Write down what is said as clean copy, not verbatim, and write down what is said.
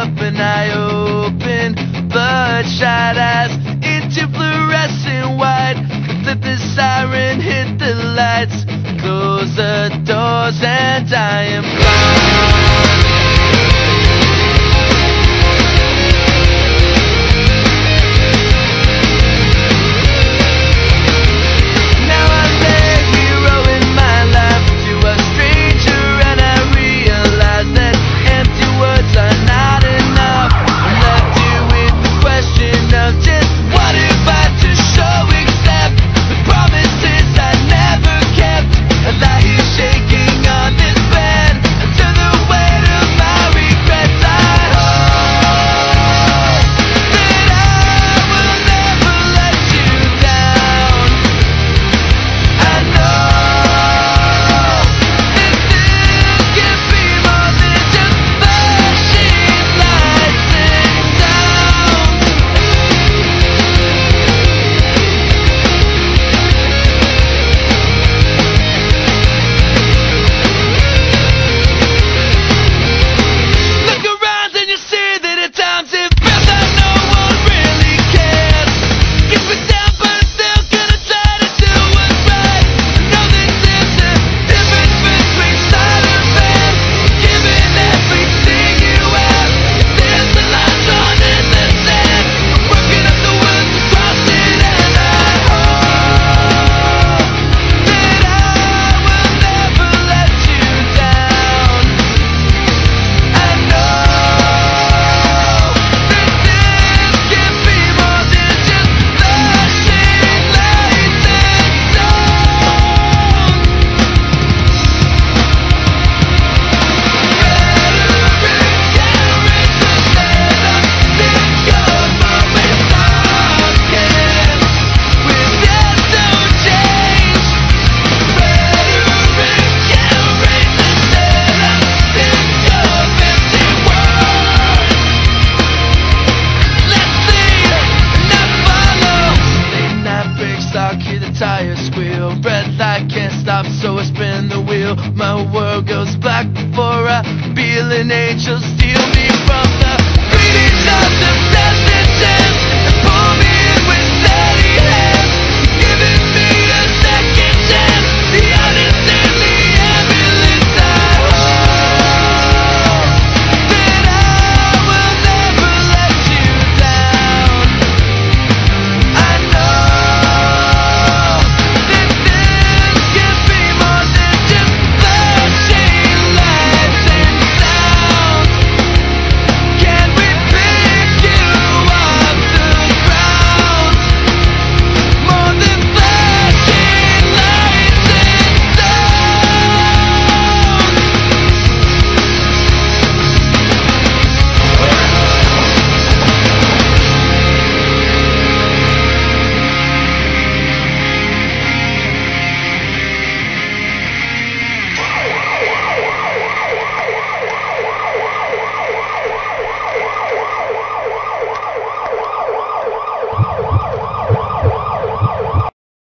open, I open bloodshot eyes into fluorescent white. Flip the siren, hit the lights, close the doors, and I am gone. Tires squeal, red light can't stop, so I spin the wheel. My world goes black before I feel an angel steal me.